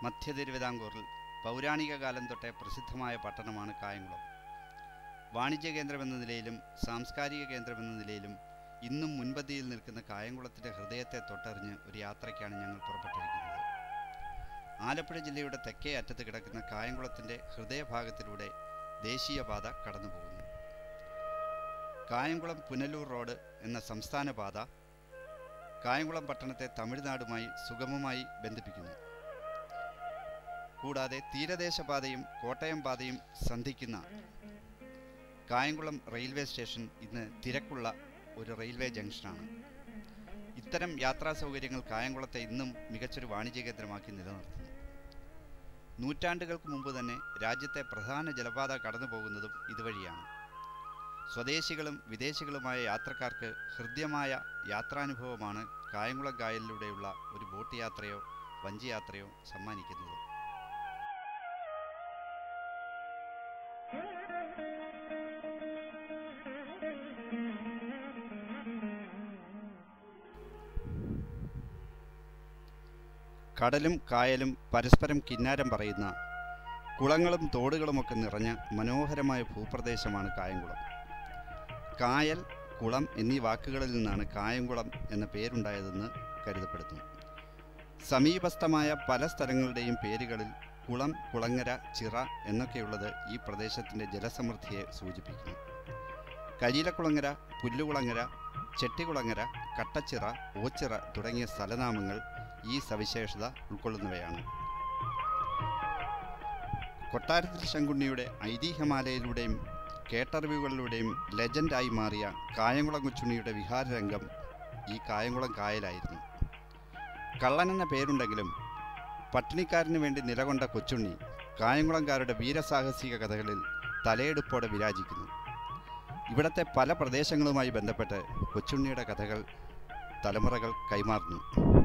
മധ്യ തിരുവിതാംകൂറിൽ പൗരാണിക കാലം തൊട്ടേ പ്രസിദ്ധമായ പട്ടണമാണ് കായംകുളം. വാണിജ്യ കേന്ദ്രമെന്ന നിലയിലും സാംസ്കാരിക കേന്ദ്രമെന്ന നിലയിലും ഇന്നും മുൻപന്തിയിൽ നിൽക്കുന്ന കായംകുളത്തിൻ്റെ ഹൃദയത്തെ തൊട്ടറിഞ്ഞ് ഒരു യാത്രയ്ക്കാണ് ഞങ്ങൾ പുറപ്പെട്ടിരിക്കുന്നത്. ആലപ്പുഴ ജില്ലയുടെ തെക്കേ അറ്റത്ത് കിടക്കുന്ന കായംകുളത്തിൻ്റെ ഹൃദയഭാഗത്തിലൂടെ ദേശീയപാത കടന്നുപോകുന്നു. കായംകുളം പുനലൂർ റോഡ് എന്ന സംസ്ഥാന പാത കായംകുളം പട്ടണത്തെ തമിഴ്നാടുമായി സുഗമമായി ബന്ധിപ്പിക്കുന്നു. കൂടാതെ തീരദേശപാതയും കോട്ടയം പാതയും സന്ധിക്കുന്ന കായംകുളം റെയിൽവേ സ്റ്റേഷൻ ഇന്ന് തിരക്കുള്ള ഒരു റെയിൽവേ ജംഗ്ഷനാണ്. ഇത്തരം യാത്രാ സൗകര്യങ്ങൾ കായംകുളത്തെ ഇന്നും മികച്ചൊരു വാണിജ്യ കേന്ദ്രമാക്കി നിലനിർത്തുന്നു. നൂറ്റാണ്ടുകൾക്ക് മുമ്പ് തന്നെ രാജ്യത്തെ പ്രധാന ജലപാത കടന്നു പോകുന്നതും ഇതുവഴിയാണ്. സ്വദേശികളും വിദേശികളുമായ യാത്രക്കാർക്ക് ഹൃദ്യമായ യാത്രാനുഭവമാണ് കായംകുളം കായലിലൂടെയുള്ള ഒരു ബോട്ട് യാത്രയോ വഞ്ചി യാത്രയോ സമ്മാനിക്കുന്നത്. കടലും കായലും പരസ്പരം കിന്നാരം പറയുന്ന കുളങ്ങളും തോടുകളുമൊക്കെ നിറഞ്ഞ മനോഹരമായ ഭൂപ്രദേശമാണ് കായംകുളം. കായൽ, കുളം എന്നീ വാക്കുകളിൽ നിന്നാണ് കായംകുളം എന്ന പേരുണ്ടായതെന്ന് കരുതപ്പെടുന്നു. സമീപസ്ഥമായ പല സ്ഥലങ്ങളുടെയും പേരുകളിൽ കുളം, കുളങ്ങര, ചിറ എന്നൊക്കെയുള്ളത് ഈ പ്രദേശത്തിൻ്റെ ജലസമൃദ്ധിയെ സൂചിപ്പിക്കുന്നു. കരിയിലക്കുളങ്ങര, പുല്ലുകുളങ്ങര, ചെട്ടികുളങ്ങര, കട്ടച്ചിറ, ഓച്ചിറ തുടങ്ങിയ സ്ഥലനാമങ്ങൾ ഈ സവിശേഷത ഉൾക്കൊള്ളുന്നവയാണ്. കൊട്ടാരത്തിൽ ശങ്കുണ്ണിയുടെ ഐതിഹ്യമാലയിലൂടെയും കേട്ടറിവുകളിലൂടെയും ലെജൻഡായി മാറിയ കായംകുളം കൊച്ചുണ്ണിയുടെ വിഹാരരംഗം ഈ കായംകുളം കായലായിരുന്നു. കള്ളൻ എന്ന പേരുണ്ടെങ്കിലും പട്ടിണിക്കാരന് വേണ്ടി നിലകൊണ്ട കൊച്ചുണ്ണി കായംകുളംകാരുടെ വീരസാഹസിക കഥകളിൽ തലയെടുപ്പോടെ വിരാജിക്കുന്നു. ഇവിടത്തെ പല പ്രദേശങ്ങളുമായി ബന്ധപ്പെട്ട് കൊച്ചുണ്ണിയുടെ കഥകൾ തലമുറകൾ കൈമാറുന്നു.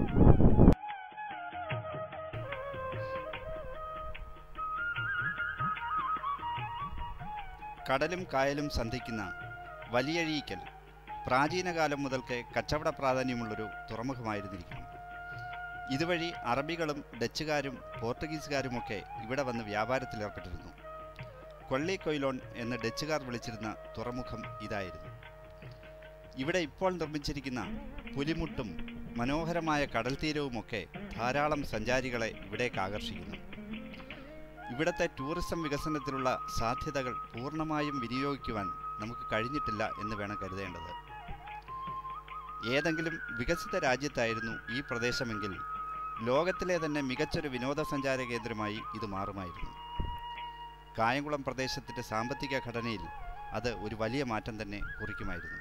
കടലും കായലും സന്ധിക്കുന്ന വലിയഴീക്കൽ പ്രാചീന കാലം മുതൽക്കേ കച്ചവട പ്രാധാന്യമുള്ളൊരു തുറമുഖമായിരുന്നിരിക്കുന്നു. ഇതുവഴി അറബികളും ഡച്ചുകാരും പോർട്ടുഗീസുകാരുമൊക്കെ ഇവിടെ വന്ന് വ്യാപാരത്തിലേർപ്പെട്ടിരുന്നു. കൊള്ളിക്കൊയിലോൺ എന്ന് ഡച്ചുകാർ വിളിച്ചിരുന്ന തുറമുഖം ഇതായിരുന്നു. ഇവിടെ ഇപ്പോൾ നിർമ്മിച്ചിരിക്കുന്ന പുലിമുട്ടും മനോഹരമായ കടൽ തീരവുമൊക്കെ ധാരാളം സഞ്ചാരികളെ ഇവിടേക്ക് ആകർഷിക്കുന്നു. ഇവിടുത്തെ ടൂറിസം വികസനത്തിലുള്ള സാധ്യതകൾ പൂർണ്ണമായും വിനിയോഗിക്കുവാൻ നമുക്ക് കഴിഞ്ഞിട്ടില്ല എന്ന് വേണം കരുതേണ്ടത്. ഏതെങ്കിലും വികസിത രാജ്യത്തായിരുന്നു ഈ പ്രദേശമെങ്കിൽ ലോകത്തിലെ തന്നെ മികച്ചൊരു വിനോദസഞ്ചാര കേന്ദ്രമായി ഇത് മാറുമായിരുന്നു. കായംകുളം പ്രദേശത്തിൻ്റെ സാമ്പത്തിക ഘടനയിൽ അത് ഒരു വലിയ മാറ്റം തന്നെ കുറിക്കുമായിരുന്നു.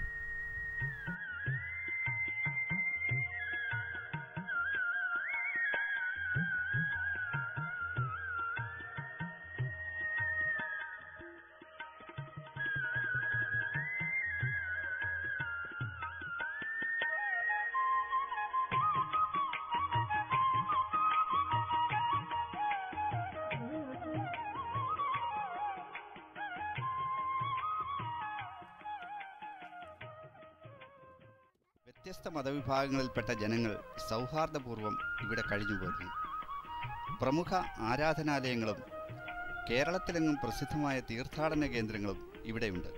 വ്യത്യസ്ത മതവിഭാഗങ്ങളിൽപ്പെട്ട ജനങ്ങൾ സൗഹാർദ്ദപൂർവ്വം ഇവിടെ കഴിഞ്ഞുപോരുന്നു. പ്രമുഖ ആരാധനാലയങ്ങളും കേരളത്തിലെങ്ങും പ്രസിദ്ധമായ തീർത്ഥാടന കേന്ദ്രങ്ങളും ഇവിടെയുണ്ട്.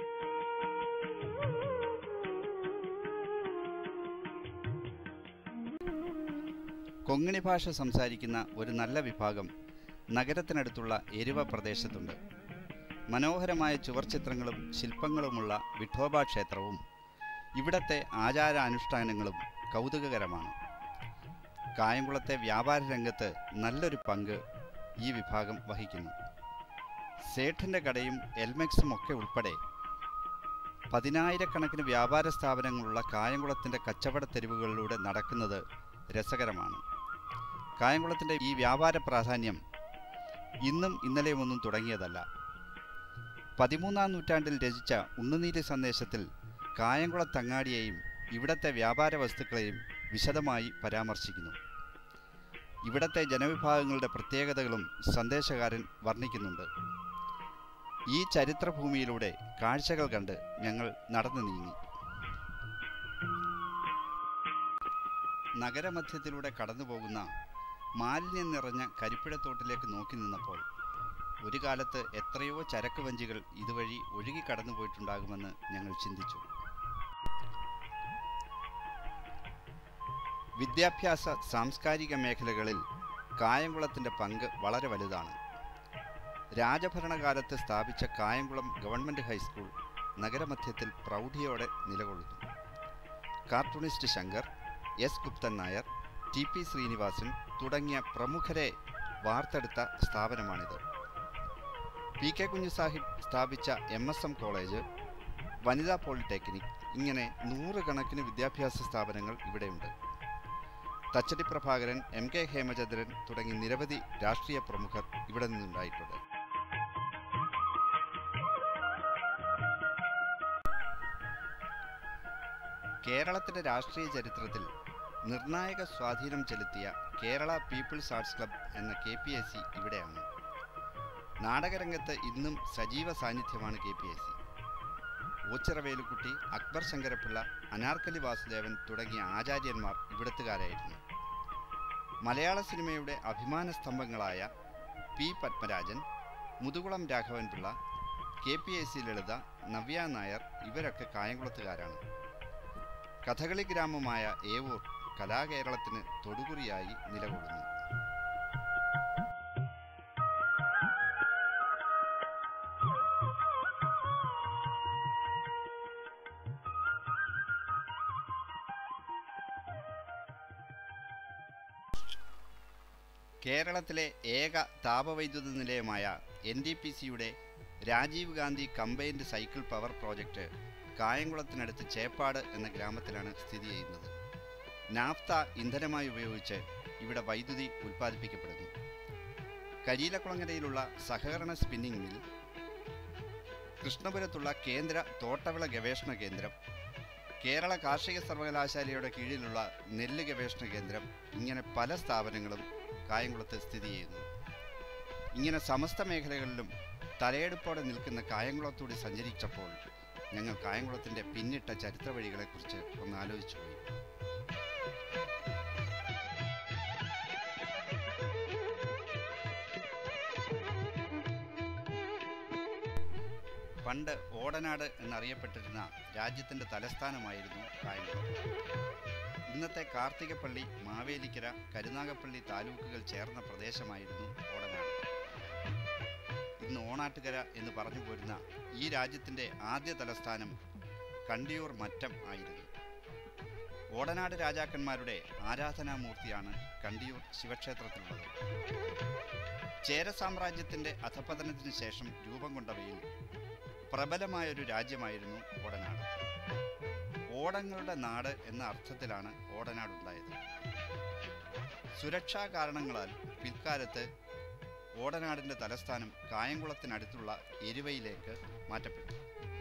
കൊങ്ങിണി ഭാഷ സംസാരിക്കുന്ന ഒരു നല്ല വിഭാഗം നഗരത്തിനടുത്തുള്ള എരുവ പ്രദേശത്തുണ്ട്. മനോഹരമായ ചുവർച്ചിത്രങ്ങളും ശില്പങ്ങളുമുള്ള വിഠോബ ക്ഷേത്രവും ഇവിടത്തെ ആചാരാനുഷ്ഠാനങ്ങളും കൗതുകകരമാണ്. കായംകുളത്തെ വ്യാപാര രംഗത്ത് നല്ലൊരു പങ്ക് ഈ വിഭാഗം വഹിക്കുന്നു. സേഠിൻ്റെ കടയും എൽമെക്സും ഒക്കെ ഉൾപ്പെടെ 10,000-കണക്കിന് വ്യാപാര സ്ഥാപനങ്ങളുള്ള കായംകുളത്തിൻ്റെ കച്ചവട തെരുവുകളിലൂടെ നടക്കുന്നത് രസകരമാണ്. കായംകുളത്തിൻ്റെ ഈ വ്യാപാര പ്രാധാന്യം ഇന്നും ഇന്നലെയുമൊന്നും തുടങ്ങിയതല്ല. 13-ാം നൂറ്റാണ്ടിൽ രചിച്ച ഉണ്ണുനീര് സന്ദേശത്തിൽ കായംകുളത്തങ്ങാടിയെയും ഇവിടത്തെ വ്യാപാര വസ്തുക്കളെയും വിശദമായി പരാമർശിക്കുന്നു. ഇവിടത്തെ ജനവിഭാഗങ്ങളുടെ പ്രത്യേകതകളും സന്ദേശകാരൻ വർണ്ണിക്കുന്നുണ്ട്. ഈ ചരിത്രഭൂമിയിലൂടെ കാഴ്ചകൾ കണ്ട് ഞങ്ങൾ നടന്നു നീങ്ങി. നഗരമധ്യത്തിലൂടെ കടന്നുപോകുന്ന മാലിന്യം നിറഞ്ഞ കരിപ്പുഴത്തോട്ടിലേക്ക് നോക്കി നിന്നപ്പോൾ ഒരു കാലത്ത് എത്രയോ ചരക്ക് വഞ്ചികൾ ഇതുവഴി ഒഴുകി കടന്നു പോയിട്ടുണ്ടാകുമെന്ന് ഞങ്ങൾ ചിന്തിച്ചു. വിദ്യാഭ്യാസ സാംസ്കാരിക മേഖലകളിൽ കായംകുളത്തിൻ്റെ പങ്ക് വളരെ വലുതാണ്. രാജഭരണകാലത്ത് സ്ഥാപിച്ച കായംകുളം ഗവൺമെൻറ് ഹൈസ്കൂൾ നഗരമധ്യത്തിൽ പ്രൗഢിയോടെ നിലകൊള്ളുന്നു. Cartoonist Shankar, S Guptan Nair, TP Srinivasan തുടങ്ങിയ പ്രമുഖരെ വാർത്തെടുത്ത സ്ഥാപനമാണിത്. PK കുഞ്ഞുസാഹിബ് സ്ഥാപിച്ച MSM കോളേജ്, വനിതാ പോളിടെക്നിക്, ഇങ്ങനെ നൂറുകണക്കിന് വിദ്യാഭ്യാസ സ്ഥാപനങ്ങൾ ഇവിടെയുണ്ട്. തച്ചടി പ്രഭാകരൻ, MK ഹേമചന്ദ്രൻ തുടങ്ങി നിരവധി രാഷ്ട്രീയ പ്രമുഖർ ഇവിടെ നിന്നുണ്ടായിട്ടുണ്ട്. കേരളത്തിൻ്റെ രാഷ്ട്രീയ ചരിത്രത്തിൽ നിർണായക സ്വാധീനം ചെലുത്തിയ കേരള പീപ്പിൾസ് ആർട്സ് ക്ലബ് എന്ന KPAC ഇവിടെയാണ്. നാടകരംഗത്ത് ഇന്നും സജീവ സാന്നിധ്യമാണ് KPAC. ഓച്ചിറ വേലുക്കുട്ടി, അക്ബർ ശങ്കരപ്പിള്ള, അനാർക്കലി വാസുദേവൻ തുടങ്ങിയ ആചാര്യന്മാർ ഇവിടുത്തുകാരായിരുന്നു. മലയാള സിനിമയുടെ അഭിമാന സ്തംഭങ്ങളായ P. പത്മരാജൻ, മുതുകുളം രാഘവൻ പിള്ള, KPAC ലളിത, നവ്യ നായർ ഇവരൊക്കെ കായംകുളത്തുകാരാണ്. കഥകളി ഗ്രാമമായ ഏവൂർ കലാകേരളത്തിന് തൊടുകുറിയായി നിലകൊള്ളുന്നു. കേരളത്തിലെ ഏക താപവൈദ്യുത നിലയമായ NTPCയുടെ Rajiv Gandhi combined cycle power project കായംകുളത്തിനടുത്ത് ചേപ്പാട് എന്ന ഗ്രാമത്തിലാണ് സ്ഥിതി ചെയ്യുന്നത്. നാഫ്ത ഇന്ധനമായി ഉപയോഗിച്ച് ഇവിടെ വൈദ്യുതി ഉൽപ്പാദിപ്പിക്കപ്പെടുന്നു. കരിയിലക്കുളങ്ങരയിലുള്ള സഹകരണ സ്പിന്നിംഗ് മിൽ, കൃഷ്ണപുരത്തുള്ള കേന്ദ്ര തോട്ടവിള ഗവേഷണ കേന്ദ്രം, കേരള കാർഷിക സർവകലാശാലയുടെ കീഴിലുള്ള നെല്ല് ഗവേഷണ കേന്ദ്രം, ഇങ്ങനെ പല സ്ഥാപനങ്ങളും കായംകുളത്ത് സ്ഥിതി ചെയ്യുന്നു. ഇങ്ങനെ സമസ്ത മേഖലകളിലും തലയെടുപ്പോടെ നിൽക്കുന്ന കായംകുളത്തൂടി സഞ്ചരിച്ചപ്പോൾ ഞങ്ങൾ കായംകുളത്തിൻ്റെ പിന്നിട്ട ചരിത്ര വഴികളെക്കുറിച്ച് ഒന്ന് ആലോചിച്ചു പോയി. പണ്ട് ഓടനാട് എന്നറിയപ്പെട്ടിരുന്ന രാജ്യത്തിൻ്റെ തലസ്ഥാനമായിരുന്നു കായംകുളം. ഇന്നത്തെ കാർത്തികപ്പള്ളി, മാവേലിക്കര, കരുനാഗപ്പള്ളി താലൂക്കുകൾ ചേർന്ന പ്രദേശമായിരുന്നു ഓടനാട്. ഇന്ന് ഓണാട്ടുകര എന്ന് പറഞ്ഞു പോരുന്ന ഈ രാജ്യത്തിൻ്റെ ആദ്യ തലസ്ഥാനം കണ്ടിയൂർ മറ്റം ആയിരുന്നു. ഓടനാട് രാജാക്കന്മാരുടെ ആരാധനാമൂർത്തിയാണ് കണ്ടിയൂർ ശിവക്ഷേത്രത്തിലുള്ളത്. ചേര സാമ്രാജ്യത്തിൻ്റെ അധപതനത്തിന് ശേഷം രൂപം കൊണ്ടവയിൽ പ്രബലമായൊരു രാജ്യമായിരുന്നു ഓടനാട്. ഓടങ്ങളുടെ നാട് എന്ന അർത്ഥത്തിലാണ് ഓടനാടുണ്ടായത്. സുരക്ഷാ കാരണങ്ങളാൽ പിൽക്കാലത്ത് ഓടനാടിൻ്റെ തലസ്ഥാനം കായംകുളത്തിനടുത്തുള്ള എരുവയിലേക്ക് മാറ്റപ്പെട്ടു.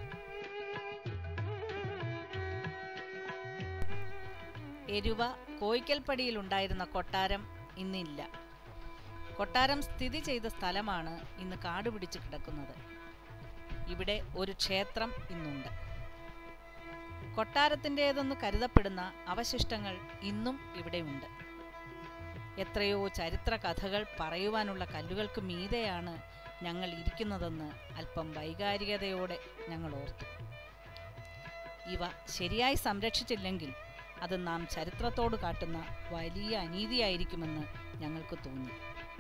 എരുവ കോയിക്കൽപ്പടിയിലുണ്ടായിരുന്ന കൊട്ടാരം ഇന്നില്ല. കൊട്ടാരം സ്ഥിതി ചെയ്ത സ്ഥലമാണ് ഇന്ന് കാടുപിടിച്ച് കിടക്കുന്നത്. ഇവിടെ ഒരു ക്ഷേത്രം ഇന്നുണ്ട്. കൊട്ടാരത്തിൻ്റേതെന്ന് കരുതപ്പെടുന്ന അവശിഷ്ടങ്ങൾ ഇന്നും ഇവിടെയുണ്ട്. എത്രയോ ചരിത്ര കഥകൾ പറയുവാനുള്ള കല്ലുകൾക്ക് മീതെയാണ് ഞങ്ങൾ ഇരിക്കുന്നതെന്ന് അല്പം വൈകാരികതയോടെ ഞങ്ങൾ ഓർത്തു. ഇവ ശരിയായി സംരക്ഷിച്ചില്ലെങ്കിൽ അത് നാം ചരിത്രത്തോട് കാട്ടുന്ന വലിയ അനീതിയായിരിക്കുമെന്ന് ഞങ്ങൾക്ക് തോന്നി.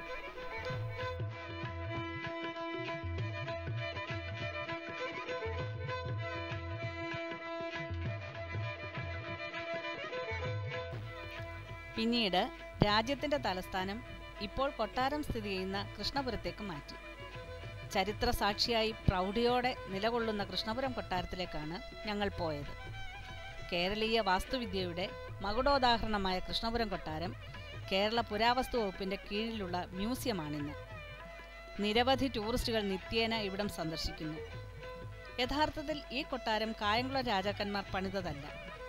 പിന്നീട് രാജ്യത്തിൻ്റെ തലസ്ഥാനം ഇപ്പോൾ കൊട്ടാരം സ്ഥിതി ചെയ്യുന്ന കൃഷ്ണപുരത്തേക്ക് മാറ്റി. ചരിത്ര സാക്ഷിയായി പ്രൗഢിയോടെ നിലകൊള്ളുന്ന കൃഷ്ണപുരം കൊട്ടാരത്തിലേക്കാണ് ഞങ്ങൾ പോയത്. കേരളീയ വാസ്തുവിദ്യയുടെ മകുടോദാഹരണമായ കൃഷ്ണപുരം കൊട്ടാരം കേരള പുരാവസ്തു വകുപ്പിൻ്റെ കീഴിലുള്ള മ്യൂസിയമാണിന്ന്. നിരവധി ടൂറിസ്റ്റുകൾ നിത്യേന ഇവിടം സന്ദർശിക്കുന്നു. യഥാർത്ഥത്തിൽ ഈ കൊട്ടാരം കായംകുളം രാജാക്കന്മാർ പണിതതല്ല.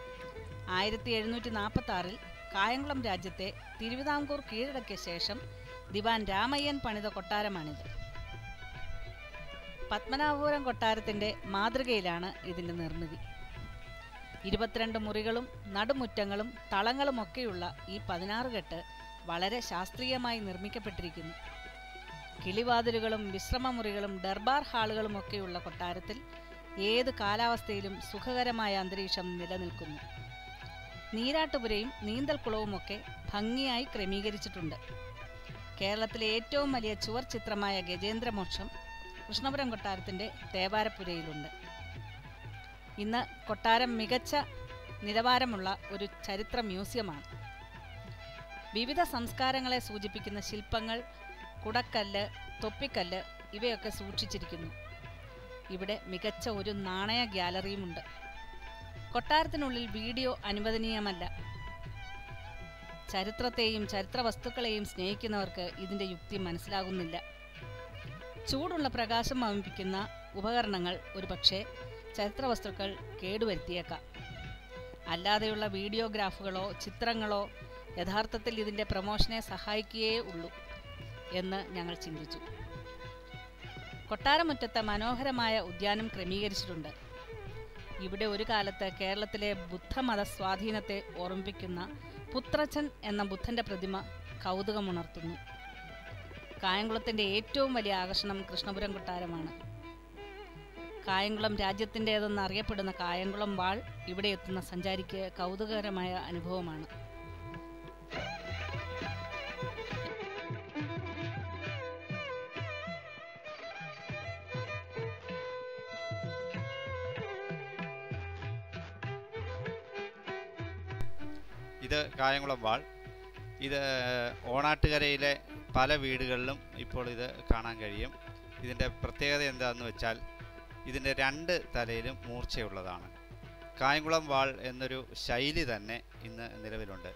1746 കായംകുളം രാജ്യത്തെ തിരുവിതാംകൂർ കീഴടക്കിയ ശേഷം ദിവാൻ രാമയ്യൻ പണിത കൊട്ടാരമാണിത്. പത്മനാഭപുരം കൊട്ടാരത്തിൻ്റെ മാതൃകയിലാണ് ഇതിൻ്റെ നിർമ്മിതി. 22 മുറികളും നടുമുറ്റങ്ങളും തളങ്ങളുമൊക്കെയുള്ള ഈ 16 കെട്ട് വളരെ ശാസ്ത്രീയമായി നിർമ്മിക്കപ്പെട്ടിരിക്കുന്നു. കിളിവാതിലുകളും വിശ്രമമുറികളും ദർബാർ ഹാളുകളുമൊക്കെയുള്ള കൊട്ടാരത്തിൽ ഏത് കാലാവസ്ഥയിലും സുഖകരമായ അന്തരീക്ഷം നിലനിൽക്കുന്നു. നീരാട്ടുപുരയും നീന്തൽക്കുളവുമൊക്കെ ഭംഗിയായി ക്രമീകരിച്ചിട്ടുണ്ട്. കേരളത്തിലെ ഏറ്റവും വലിയ ചുവർ ചിത്രമായ ഗജേന്ദ്രമോക്ഷം കൃഷ്ണപുരം കൊട്ടാരത്തിൻ്റെ തേവാരപ്പുരയിലുണ്ട്. ഇന്ന് കൊട്ടാരം മികച്ച നിലവാരമുള്ള ഒരു ചരിത്ര മ്യൂസിയമാണ്. വിവിധ സംസ്കാരങ്ങളെ സൂചിപ്പിക്കുന്ന ശില്പങ്ങൾ, കുടക്കല്ല്, തൊപ്പിക്കല്ല് ഇവയൊക്കെ സൂക്ഷിച്ചിരിക്കുന്നു. ഇവിടെ മികച്ച ഒരു നാണയ ഗ്യാലറിയുമുണ്ട്. കൊട്ടാരത്തിനുള്ളിൽ വീഡിയോ അനുവദനീയമല്ല. ചരിത്രത്തെയും ചരിത്ര വസ്തുക്കളെയും സ്നേഹിക്കുന്നവർക്ക് ഇതിൻ്റെ യുക്തി മനസ്സിലാകുന്നില്ല. ചൂടുള്ള പ്രകാശം വമിപ്പിക്കുന്ന ഉപകരണങ്ങൾ ഒരുപക്ഷെ ചരിത്ര വസ്തുക്കൾ കേടുവരുത്തിയേക്കാം. അല്ലാതെയുള്ള വീഡിയോഗ്രാഫുകളോ ചിത്രങ്ങളോ യഥാർത്ഥത്തിൽ ഇതിൻ്റെ പ്രമോഷനെ സഹായിക്കുകയേ ഉള്ളൂ എന്ന് ഞങ്ങൾ ചിന്തിച്ചു. കൊട്ടാരമുറ്റത്ത് മനോഹരമായ ഉദ്യാനം ക്രമീകരിച്ചിട്ടുണ്ട്. ഇവിടെ ഒരു കാലത്ത് കേരളത്തിലെ ബുദ്ധമത സ്വാധീനത്തെ ഓർമ്മിപ്പിക്കുന്ന പുത്രച്ചൻ എന്ന ബുദ്ധൻ്റെ പ്രതിമ കൗതുകമുണർത്തുന്നു. കായംകുളത്തിൻ്റെ ഏറ്റവും വലിയ ആകർഷണം കൃഷ്ണപുരം കൊട്ടാരമാണ്. കായംകുളം രാജ്യത്തിൻ്റേതെന്ന് അറിയപ്പെടുന്ന കായംകുളം വാൾ ഇവിടെ എത്തുന്ന സഞ്ചാരിക്ക് കൗതുകകരമായ അനുഭവമാണ്. ഇത് കായംകുളം വാൾ. ഇത് ഓണാട്ടുകരയിലെ പല വീടുകളിലും ഇപ്പോൾ ഇത് കാണാൻ കഴിയും. ഇതിൻ്റെ പ്രത്യേകത എന്താണെന്ന് വെച്ചാൽ ഇതിൻ്റെ രണ്ട് തലയിലും മൂർച്ചയുള്ളതാണ്. കായംകുളം വാൾ എന്നൊരു ശൈലി തന്നെ ഇന്ന് നിലവിലുണ്ട്.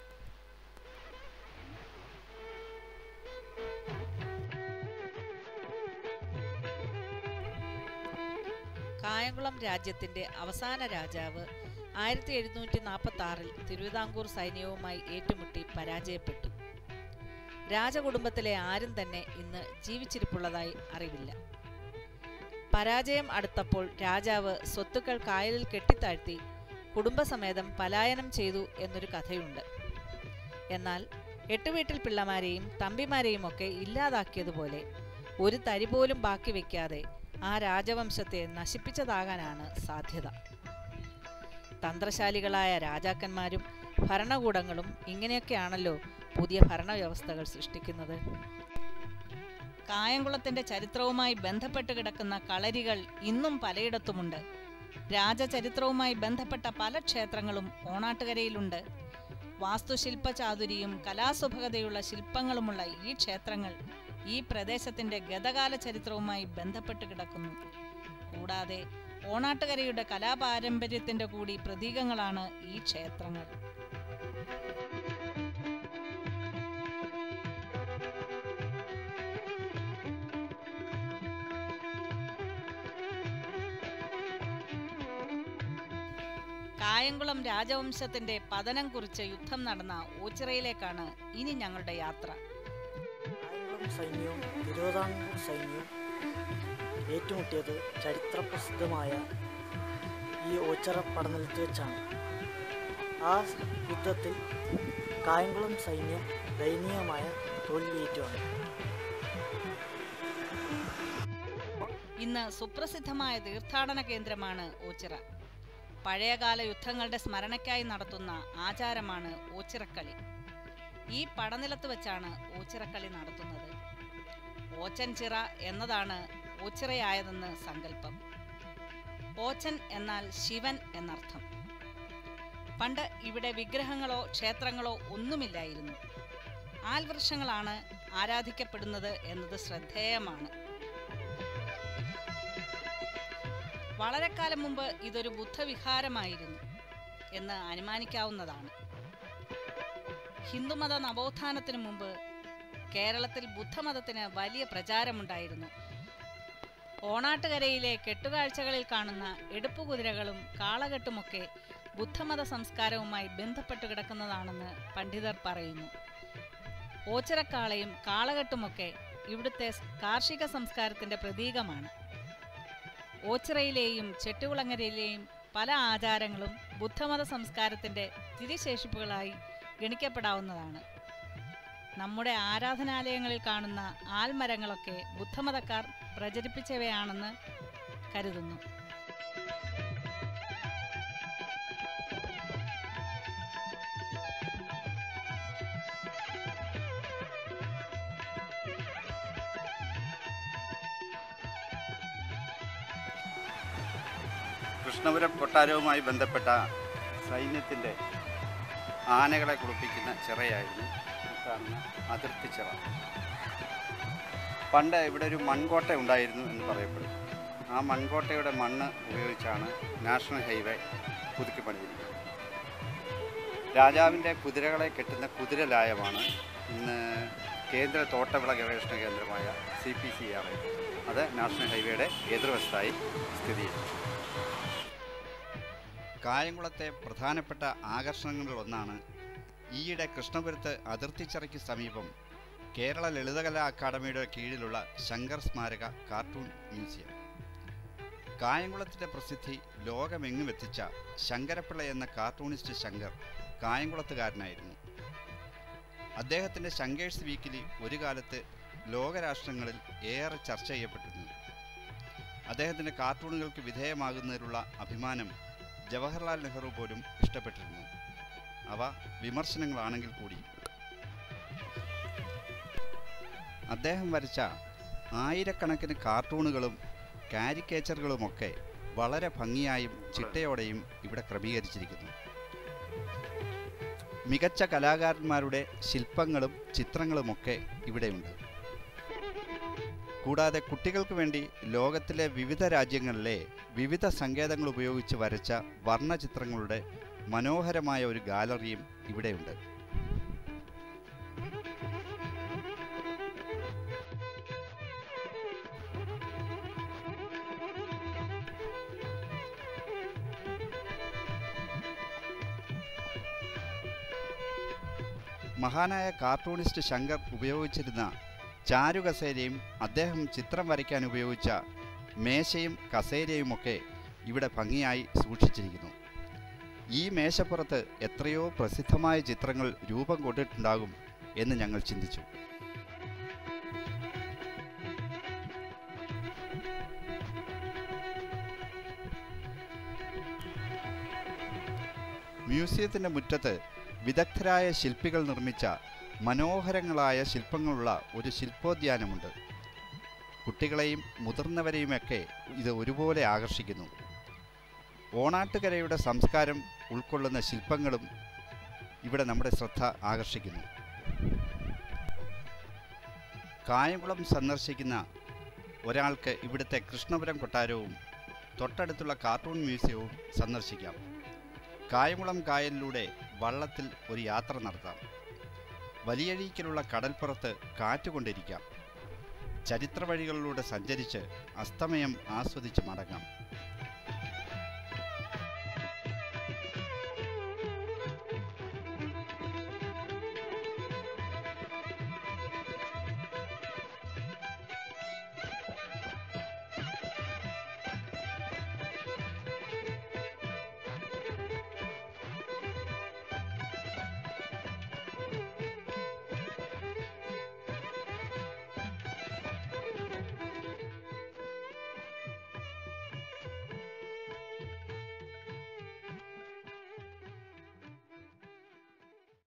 കായംകുളം രാജ്യത്തിൻ്റെ അവസാന രാജാവ് 1746 തിരുവിതാംകൂർ സൈന്യവുമായി ഏറ്റുമുട്ടി പരാജയപ്പെട്ടു. രാജകുടുംബത്തിലെ ആരും തന്നെ ഇന്ന് ജീവിച്ചിരിപ്പുള്ളതായി അറിവില്ല. പരാജയം അടുത്തപ്പോൾ രാജാവ് സ്വത്തുക്കൾ കായലിൽ കെട്ടിത്താഴ്ത്തി കുടുംബസമേതം പലായനം ചെയ്തു എന്നൊരു കഥയുണ്ട്. എന്നാൽ എട്ടുവീട്ടിൽ പിള്ളമാരെയും തമ്പിമാരെയും ഒക്കെ ഇല്ലാതാക്കിയതുപോലെ ഒരു തരി പോലും ബാക്കി വയ്ക്കാതെ ആ രാജവംശത്തെ നശിപ്പിച്ചതാകാനാണ് സാധ്യത. തന്ത്രശാലികളായ രാജാക്കന്മാരും ഭരണകൂടങ്ങളും ഇങ്ങനെയൊക്കെയാണല്ലോ പുതിയ ഭരണവ്യവസ്ഥകൾ സൃഷ്ടിക്കുന്നത്. കായംകുളത്തിൻ്റെ ചരിത്രവുമായി ബന്ധപ്പെട്ട് കിടക്കുന്ന കളരികൾ ഇന്നും പലയിടത്തുമുണ്ട്. രാജചരിത്രവുമായി ബന്ധപ്പെട്ട പല ക്ഷേത്രങ്ങളും ഓണാട്ടുകരയിലുണ്ട്. വാസ്തുശില്പ ചാതുരിയും കലാസുഭകതയുള്ള ശില്പങ്ങളുമുള്ള ഈ ക്ഷേത്രങ്ങൾ ഈ പ്രദേശത്തിൻ്റെ ഗതകാല ചരിത്രവുമായി ബന്ധപ്പെട്ട് കിടക്കുന്നു. കൂടാതെ ഓണാട്ടുകരയുടെ കലാപാരമ്പര്യത്തിൻ്റെ കൂടി പ്രതീകങ്ങളാണ് ഈ ക്ഷേത്രങ്ങൾ. കായംകുളം രാജവംശത്തിന്റെ പതനം കുറിച്ച് യുദ്ധം നടന്ന ഓച്ചിറയിലേക്കാണ് ഇനി ഞങ്ങളുടെ യാത്ര. കായംകുളം സൈന്യവും തിരുവിതാംകൂർ സൈന്യവും ഏറ്റുമുട്ടിയത് ചരിത്രപ്രസിദ്ധമായ ഈ ഓച്ചിറ പടനിലത്ത് വെച്ചാണ്. ആ യുദ്ധത്തിൽ കായംകുളം സൈന്യം ദയനീയമായ തോൽവിയേറ്റുവാണ്. ഇന്ന് സുപ്രസിദ്ധമായ തീർത്ഥാടന കേന്ദ്രമാണ് ഓച്ചിറ. പഴയകാല യുദ്ധങ്ങളുടെ സ്മരണയ്ക്കായി നടത്തുന്ന ആചാരമാണ് ഓച്ചിറക്കളി. ഈ പടനിലത്ത് വെച്ചാണ് ഓച്ചിറക്കളി നടത്തുന്നത്. ഓച്ചൻചിറ എന്നതാണ് ഓച്ചിറയായതെന്ന് സങ്കല്പം. ഓച്ചൻ എന്നാൽ ശിവൻ എന്നർത്ഥം. പണ്ട് ഇവിടെ വിഗ്രഹങ്ങളോ ക്ഷേത്രങ്ങളോ ഒന്നുമില്ലായിരുന്നു. ആൽവൃക്ഷങ്ങളാണ് ആരാധിക്കപ്പെടുന്നത് എന്നത് ശ്രദ്ധേയമാണ്. വളരെ കാലം മുമ്പ് ഇതൊരു ബുദ്ധവിഹാരമായിരുന്നു എന്ന് അനുമാനിക്കാവുന്നതാണ്. ഹിന്ദുമത നവോത്ഥാനത്തിനു മുമ്പ് കേരളത്തിൽ ബുദ്ധമതത്തിന് വലിയ പ്രചാരമുണ്ടായിരുന്നു. ഓണാട്ടുകരയിലെ കെട്ടുകാഴ്ചകളിൽ കാണുന്ന എടുപ്പുകുതിരകളും കാളകെട്ടുമൊക്കെ ബുദ്ധമത സംസ്കാരവുമായി ബന്ധപ്പെട്ട് കിടക്കുന്നതാണെന്ന് പണ്ഡിതർ പറയുന്നു. ഓച്ചിറക്കാളയും കാളകെട്ടുമൊക്കെ ഇവിടുത്തെ കാർഷിക സംസ്കാരത്തിൻ്റെ പ്രതീകമാണ്. ഓച്ചിറയിലെയും ചെട്ടുകുളങ്ങരയിലെയും പല ആചാരങ്ങളും ബുദ്ധമത സംസ്കാരത്തിൻ്റെ തിരിശേഷിപ്പുകളായി ഗണിക്കപ്പെടാവുന്നതാണ്. നമ്മുടെ ആരാധനാലയങ്ങളിൽ കാണുന്ന ആൽമരങ്ങളൊക്കെ ബുദ്ധമതക്കാർ പ്രചരിപ്പിച്ചവയാണെന്ന് കരുതുന്നു. കൃഷ്ണപുരം കൊട്ടാരവുമായി ബന്ധപ്പെട്ട സൈന്യത്തിൻ്റെ ആനകളെ കുളിപ്പിക്കുന്ന ചിറയായിരുന്നു കാണുന്ന അതിർത്തി ചിറ. പണ്ട് ഇവിടെ ഒരു മൺകോട്ട ഉണ്ടായിരുന്നു എന്ന് പറയപ്പെടുന്നു. ആ മൺകോട്ടയുടെ മണ്ണ് ഉപയോഗിച്ചാണ് നാഷണൽ ഹൈവേ പുതുക്കി പണിതിരിക്കുന്നത്. രാജാവിൻ്റെ കുതിരകളെ കെട്ടുന്ന കുതിരലായമാണ് ഇന്ന് കേന്ദ്ര തോട്ടവിള ഗവേഷണ കേന്ദ്രമായ CPCR. അത് നാഷണൽ ഹൈവേയുടെ എതിർവശത്തായി സ്ഥിതി ചെയ്യുന്നു. കായംകുളത്തെ പ്രധാനപ്പെട്ട ആകർഷണങ്ങളിലൊന്നാണ് ഈയിടെ കൃഷ്ണപുരത്ത് അതിർത്തിച്ചിറയ്ക്ക് സമീപം കേരള ലളിതകലാ അക്കാദമിയുടെ കീഴിലുള്ള ശങ്കർ സ്മാരക കാർട്ടൂൺ മ്യൂസിയം. കായംകുളത്തിൻ്റെ പ്രസിദ്ധി ലോകമെങ്ങും എത്തിച്ച ശങ്കരപ്പിള്ള എന്ന കാർട്ടൂണിസ്റ്റ് ശങ്കർ കായംകുളത്തുകാരനായിരുന്നു. അദ്ദേഹത്തിൻ്റെ ശങ്കേഴ്സ് വീക്കിലി ഒരു കാലത്ത് ലോകരാഷ്ട്രങ്ങളിൽ ഏറെ ചർച്ച ചെയ്യപ്പെട്ടിരുന്നു. അദ്ദേഹത്തിൻ്റെ കാർട്ടൂണുകൾക്ക് വിധേയമാകുന്നതിലുള്ള അഭിമാനം ജവഹർലാൽ നെഹ്റു പോലും ഇഷ്ടപ്പെട്ടിരുന്നു. അവ വിമർശനങ്ങളാണെങ്കിൽ കൂടി. അദ്ദേഹം വരച്ച ആയിരക്കണക്കിന് കാർട്ടൂണുകളും കാരിക്കേച്ചറുകളുമൊക്കെ വളരെ ഭംഗിയായും ചിട്ടയോടെയും ഇവിടെ ക്രമീകരിച്ചിരിക്കുന്നു. മികച്ച കലാകാരന്മാരുടെ ശില്പങ്ങളും ചിത്രങ്ങളുമൊക്കെ ഇവിടെയുണ്ട്. കൂടാതെ കുട്ടികൾക്ക് വേണ്ടി ലോകത്തിലെ വിവിധ രാജ്യങ്ങളിലെ വിവിധ സങ്കേതങ്ങൾ ഉപയോഗിച്ച് വരച്ച വർണ്ണചിത്രങ്ങളുടെ മനോഹരമായ ഒരു ഗാലറിയും ഇവിടെയുണ്ട്. മഹാനായ കാർട്ടൂണിസ്റ്റ് ശങ്കർ ഉപയോഗിച്ചിരുന്ന ചാരുകസേരയും അദ്ദേഹം ചിത്രം വരയ്ക്കാൻ ഉപയോഗിച്ച മേശയും കസേരയുമൊക്കെ ഇവിടെ ഭംഗിയായി സൂക്ഷിച്ചിരിക്കുന്നു. ഈ മേശപ്പുറത്ത് എത്രയോ പ്രസിദ്ധമായ ചിത്രങ്ങൾ രൂപം കൊണ്ടിട്ടുണ്ടാകും എന്ന് ഞങ്ങൾ ചിന്തിച്ചു. മ്യൂസിയത്തിൻ്റെ മുറ്റത്ത് വിദഗ്ധരായ ശില്പികൾ നിർമ്മിച്ച മനോഹരങ്ങളായ ശില്പങ്ങളുള്ള ഒരു ശില്പോദ്യാനമുണ്ട്. കുട്ടികളെയും മുതിർന്നവരെയുമൊക്കെ ഇത് ഒരുപോലെ ആകർഷിക്കുന്നു. ഓണാട്ടുകരയുടെ സംസ്കാരം ഉൾക്കൊള്ളുന്ന ശില്പങ്ങളും ഇവിടെ നമ്മുടെ ശ്രദ്ധ ആകർഷിക്കുന്നു. കായംകുളം സന്ദർശിക്കുന്ന ഒരാൾക്ക് ഇവിടുത്തെ കൃഷ്ണപുരം കൊട്ടാരവും തൊട്ടടുത്തുള്ള കാർട്ടൂൺ മ്യൂസിയവും സന്ദർശിക്കാം. കായംകുളം കായലിലൂടെ വള്ളത്തിൽ ഒരു യാത്ര നടത്താം. വലിയഴീക്കലുള്ള കടൽപ്പുറത്ത് കാറ്റുകൊണ്ടിരിക്കാം. ചരിത്ര വഴികളിലൂടെ സഞ്ചരിച്ച് അസ്തമയം ആസ്വദിച്ച് മടങ്ങാം.